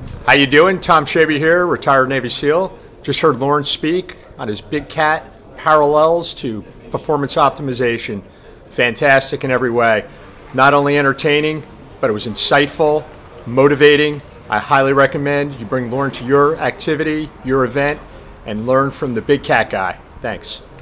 How you doing? Tom Chaby here, retired Navy SEAL. Just heard Lorne speak on his Big Cat parallels to performance optimization. Fantastic in every way. Not only entertaining, but it was insightful, motivating. I highly recommend you bring Lorne to your activity, your event, and learn from the Big Cat guy. Thanks.